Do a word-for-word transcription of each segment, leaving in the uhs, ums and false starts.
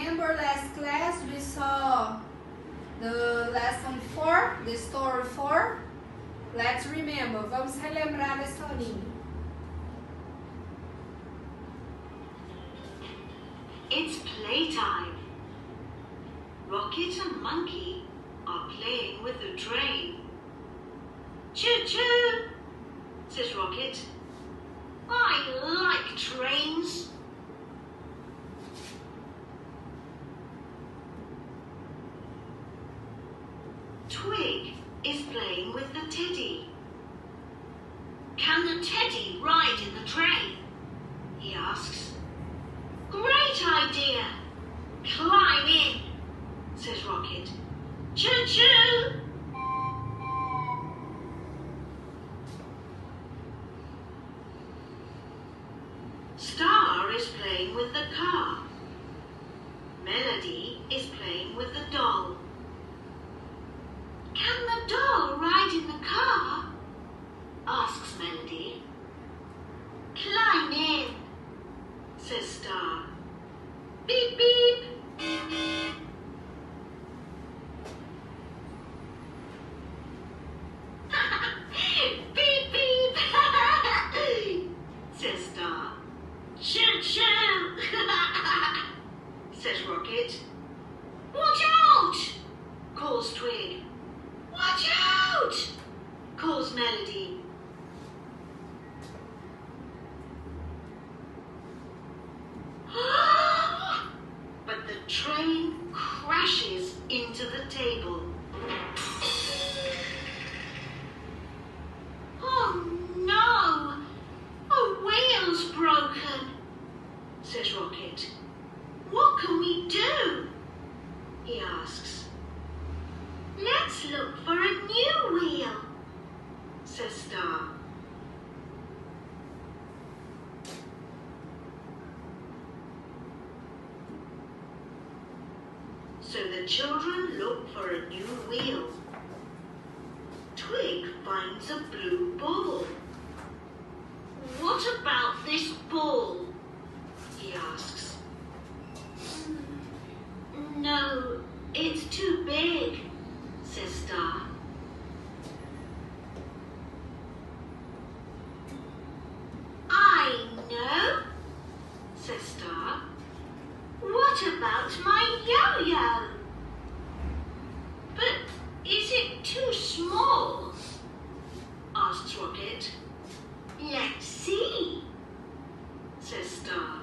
remember last class we saw the lesson four, the story four? Let's remember. Vamos relembrar a historinha. It's playtime. Rocket and Monkey are playing with the train. Choo-choo, says Rocket. I like trains. Twig is playing with the teddy. Can the teddy ride in the train? He asks. Great idea. Climb in, says Rocket. Choo-choo. Star is playing with the car. Melody is playing with the doll. Can the doll ride in the car? Asks Melody. Climb in, says Star. Beep, beep. Beep, beep, says Star. Choo choo, says Rocket. Watch out, calls Twig. Watch out, calls Melody. But the train crashes into the table. Oh no! A wheel's broken, says Rocket. What can we do? He asks. Let's look for a new wheel, says Star. So the children look for a new wheel. Twig finds a blue ball. What about this ball? He asks. No, it's too big, says Star. I know, says Star. What about my yo-yo? But is it too small? Asks Rocket. Let's see, says Star.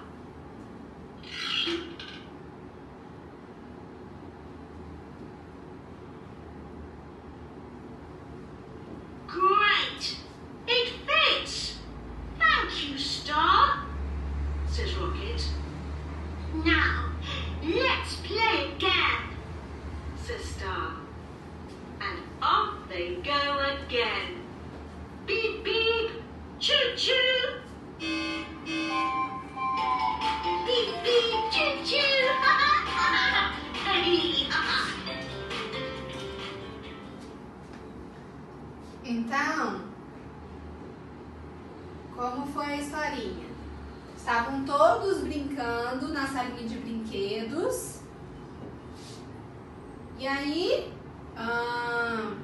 Great! It fits! Thank you, Star, says Rocket. Now, let's play again, says Star. And off they go again. Beep, beep, choo-choo. Beep, beep, choo-choo. Então, como foi a historinha? Estavam todos brincando na salinha de brinquedos. E aí, hum,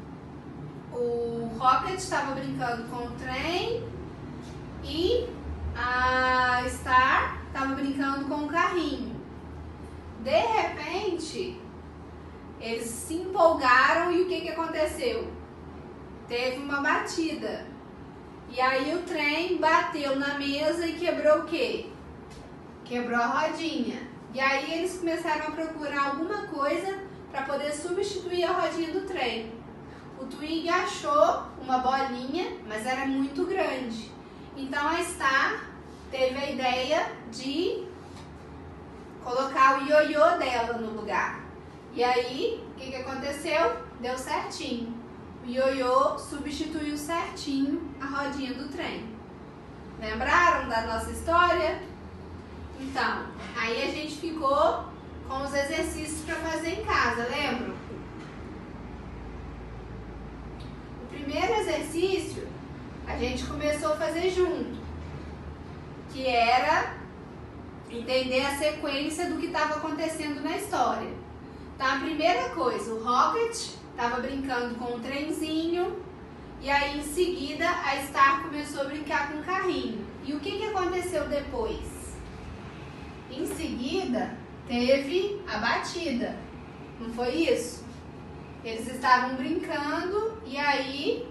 o Rocket estava brincando com o trem e a Star estava brincando com o carrinho. De repente, eles se empolgaram e o que, que aconteceu? Teve uma batida. E aí o trem bateu na mesa e quebrou o quê? Quebrou a rodinha. E aí eles começaram a procurar alguma coisa para poder substituir a rodinha do trem. O Twig achou uma bolinha, mas era muito grande. Então a Star teve a ideia de colocar o ioiô dela no lugar. E aí, o que, que aconteceu? Deu certinho. O ioiô substituiu certinho a rodinha do trem. Lembraram da nossa história? Então, aí a gente ficou com os exercícios para fazer em casa, lembram? O primeiro exercício a gente começou a fazer junto, que era entender a sequência do que estava acontecendo na história. Então, a primeira coisa, o Rocket estava brincando com o trenzinho e aí, em seguida, a Star começou a brincar com o carrinho. E o que, que aconteceu depois? Em seguida, teve a batida, não foi isso? Eles estavam brincando e aí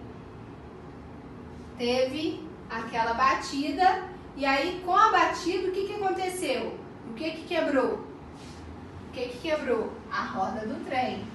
teve aquela batida. E aí, com a batida, o que, que aconteceu? O que, que quebrou? O que, que quebrou? A roda do trem.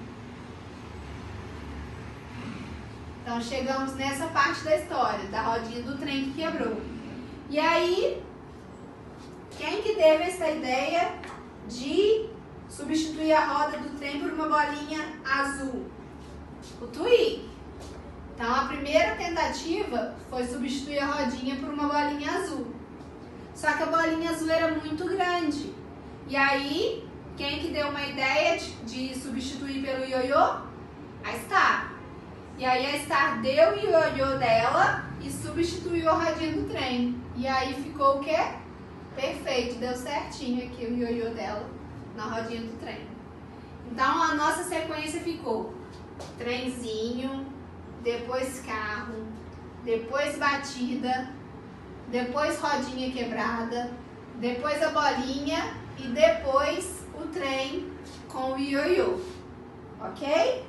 Então, chegamos nessa parte da história, da rodinha do trem que quebrou. E aí, quem que teve essa ideia de substituir a roda do trem por uma bolinha azul? O Twig. Então, a primeira tentativa foi substituir a rodinha por uma bolinha azul. Só que a bolinha azul era muito grande. E aí, quem que deu uma ideia de, de substituir pelo ioiô? A Star. E aí a Star deu o ioiô dela e substituiu a rodinha do trem. E aí ficou o quê? Perfeito, deu certinho aqui o ioiô dela na rodinha do trem. Então a nossa sequência ficou trenzinho, depois carro, depois batida, depois rodinha quebrada, depois a bolinha e depois o trem com o ioiô, ok?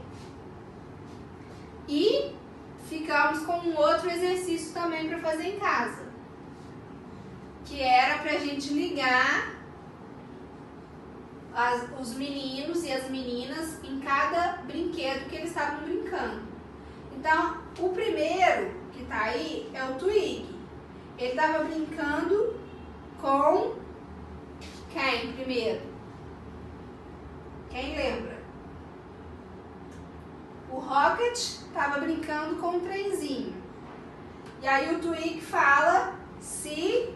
E ficamos com um outro exercício também para fazer em casa, que era para a gente ligar as, os meninos e as meninas em cada brinquedo que eles estavam brincando. Então, o primeiro que está aí é o Twig. Ele estava brincando com quem primeiro? Quem lembra? O Rocket estava brincando com o trenzinho. E aí o Twig fala se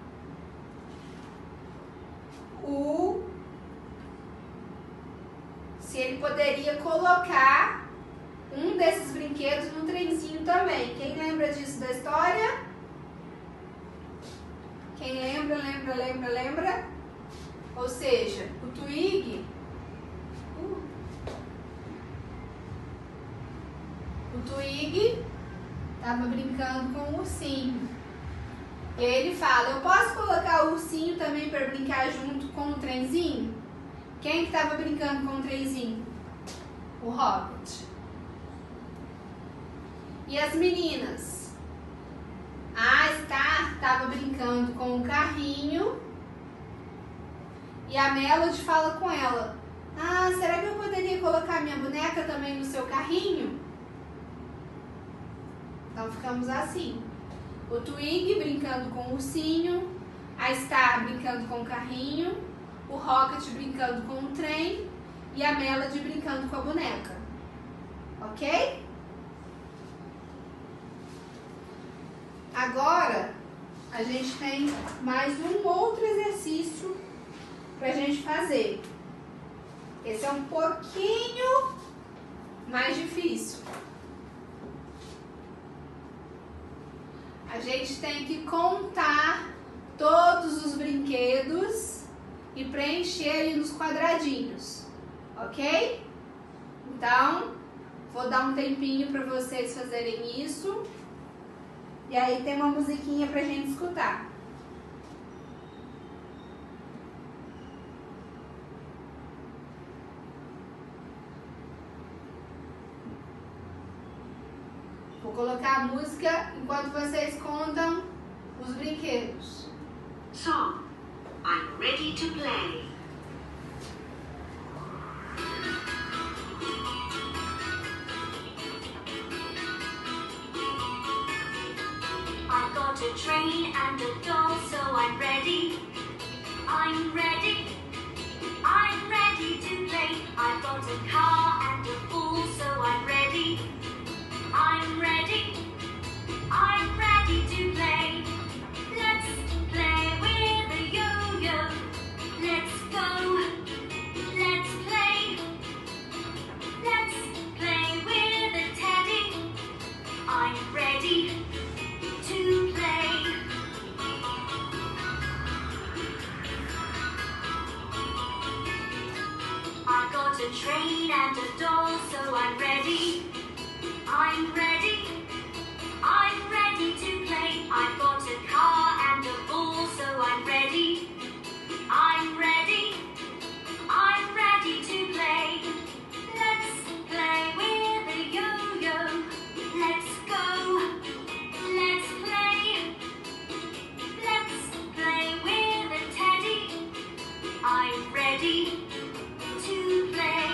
o se ele poderia colocar um desses brinquedos no trenzinho também. Quem lembra disso da história? Quem lembra, lembra, lembra, lembra? Ou seja, o Twig uh, o Twig estava brincando com o ursinho. E aí ele fala, eu posso colocar o ursinho também para brincar junto com o trenzinho? Quem que estava brincando com o trenzinho? O Rocket. E as meninas? A Star estava brincando com o carrinho. E a Melody fala com ela, ah, será que eu poderia colocar minha boneca também no seu carrinho? Então ficamos assim. O Twig brincando com o ursinho, a Star brincando com o carrinho, o Rocket brincando com o trem e a Melody brincando com a boneca. Ok? Agora, a gente tem mais um outro exercício pra gente fazer. Esse é um pouquinho mais difícil. A gente tem que contar todos os brinquedos e preencher ali nos quadradinhos, ok? Então, vou dar um tempinho para vocês fazerem isso. E aí tem uma musiquinha pra gente escutar. Vou colocar a música enquanto vocês contam os brinquedos. Song, I'm ready to play. I've got a train and a doll, so I'm ready. I'm ready. I'm ready to play. I've got a car and a ball, so I'm ready. I'm ready. I'm ready to play. Let's play with a yo-yo. Let's go. Let's play. Let's play with a teddy. I'm ready to play. train and a doll, so I'm ready. I'm ready. I'm ready to play. I've got a car and a ball, so I'm ready. I'm ready. I'm ready to play. Let's play with a yo-yo. Let's go. Let's play. Let's play with a teddy. I'm ready to play.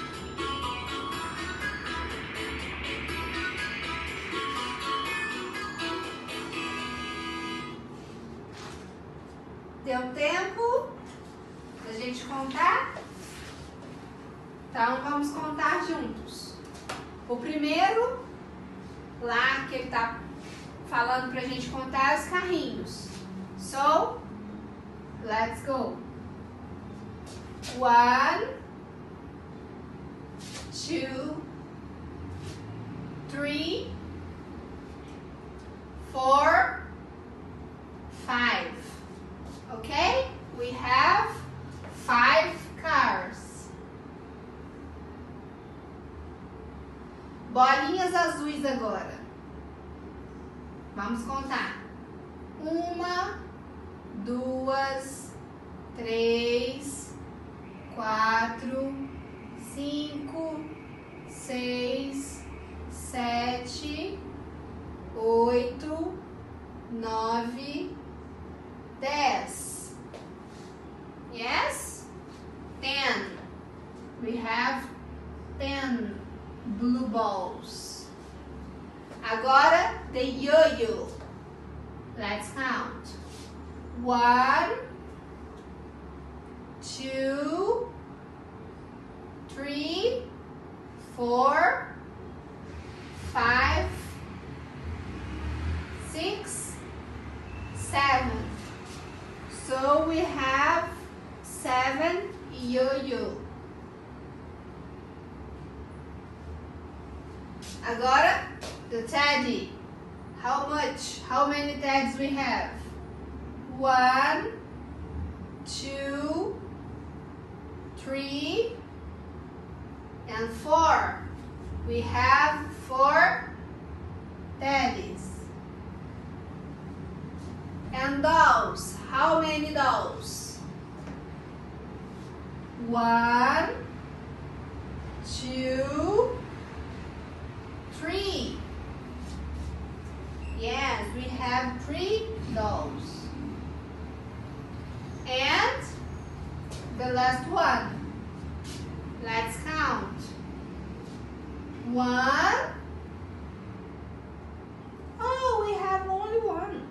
Deu tempo da gente contar? Então vamos contar juntos. O primeiro, lá que ele tá falando pra gente contar os carrinhos. So, let's go. One, two, three, four, five. Okay? We have five cars. Bolinhas azuis agora. Vamos contar. Uma, duas, três, quatro, cinco, seis, sete, oito, nove, dez. Yes? Ten. We have ten blue balls. Agora, the yo-yo. Let's count. One, two, three, four, five, six, seven. So we have seven yo-yo. Agora, the teddy. How much? How many teddies we have? One, two, three, and four. We have four teddies. And dolls. How many dolls? One, two, three. Yes, we have three dolls. And the last one. Let's count. One. Oh, we have only one.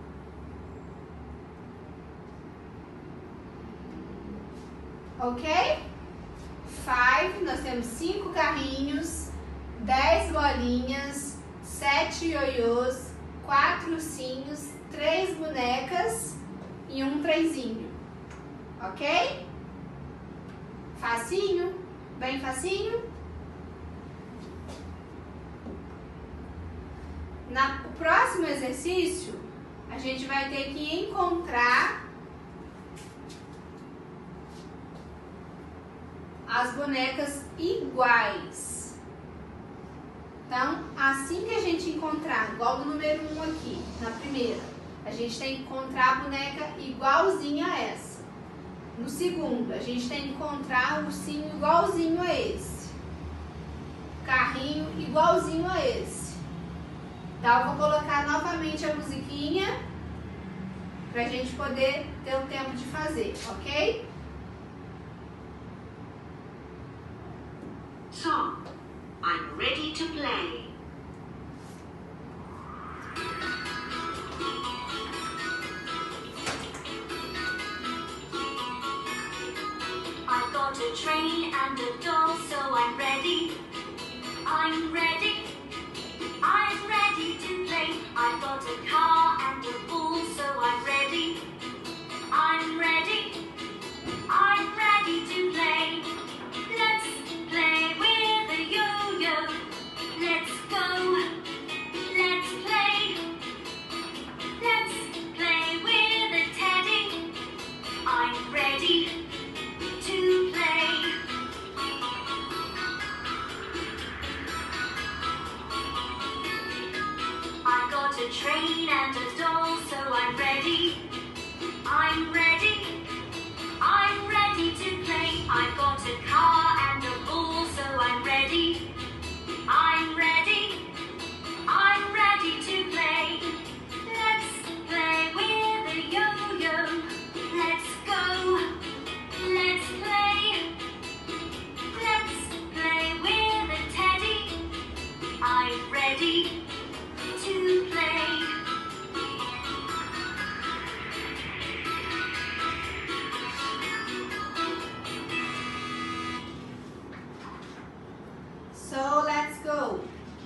Ok? Five, nós temos cinco carrinhos, dez bolinhas, sete ioiôs, quatro ursinhos, três bonecas e um trenzinho. Ok? Facinho? Bem facinho? Na, o próximo exercício, a gente vai ter que encontrar as bonecas iguais. Então, assim que a gente encontrar, igual no número um aqui, na primeira, a gente tem que encontrar a boneca igualzinha a essa. No segundo, a gente tem que encontrar o ursinho igualzinho a esse. Carrinho igualzinho a esse. Então, eu vou colocar novamente a musiquinha pra gente poder ter o tempo de fazer, ok? So, I'm ready to play. I've got a train and a doll, so I'm ready. I'm ready. I'm ready to play. I've got a car and a ball, so I'm ready. I'm ready. I'm ready to play. Let's play with a yo-yo. Let's go. Let's play. Let's play with a teddy. I'm ready to play. train and a doll, so I'm ready. I'm ready. I'm ready to play. I've got a car and a ball, so I'm ready. I'm ready. I'm ready to play. Let's play with a yo-yo. Let's go. Let's play. Let's play with a teddy. I'm ready to play. So let's go.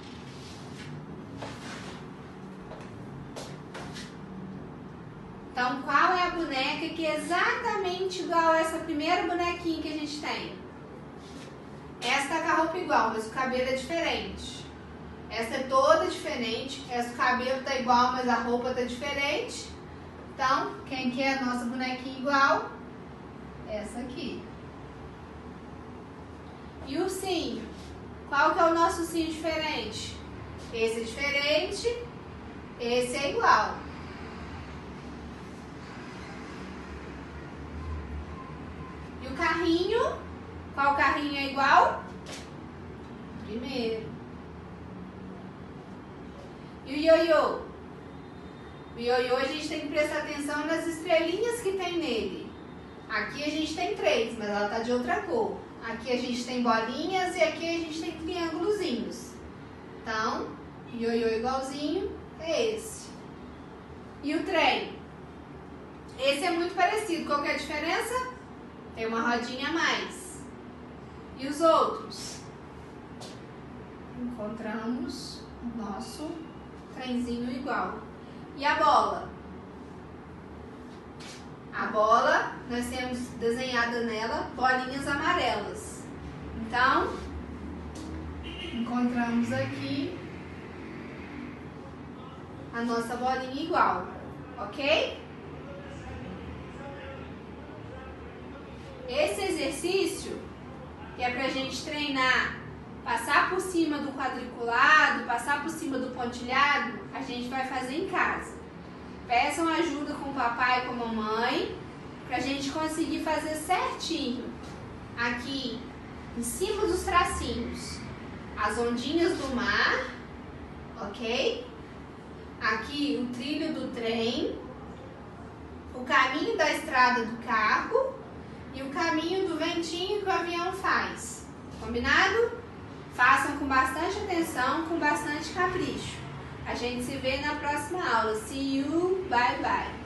Então, qual é a boneca que é exatamente igual a essa primeira bonequinha que a gente tem? Essa tá com a roupa igual, mas o cabelo é diferente. Essa é toda diferente. Essa, o cabelo tá igual, mas a roupa tá diferente. Então, quem que é a nossa bonequinha igual? Essa aqui. E o ursinho? Qual que é o nosso ursinho diferente? Esse é diferente. Esse é igual. E o carrinho? Qual carrinho é igual? Primeiro. E o ioiô? O ioiô a gente tem que prestar atenção nas estrelinhas que tem nele. Aqui a gente tem três, mas ela tá de outra cor. Aqui a gente tem bolinhas e aqui a gente tem triângulozinhos. Então, ioiô igualzinho é esse. E o trem? Esse é muito parecido. Qual que é a diferença? Tem uma rodinha a mais. E os outros? Encontramos o nosso trenzinho igual. E a bola? A bola, nós temos desenhada nela bolinhas amarelas. Então, encontramos aqui a nossa bolinha igual, ok? Esse exercício, que é pra gente treinar, passar por cima do quadriculado, passar por cima do pontilhado, a gente vai fazer em casa. Peçam ajuda com o papai e com a mamãe, pra gente conseguir fazer certinho aqui em cima dos tracinhos as ondinhas do mar, ok? Aqui o trilho do trem, o caminho da estrada do carro e o caminho do ventinho que o avião faz. Combinado? Façam com bastante atenção, com bastante capricho. A gente se vê na próxima aula. See you, bye bye.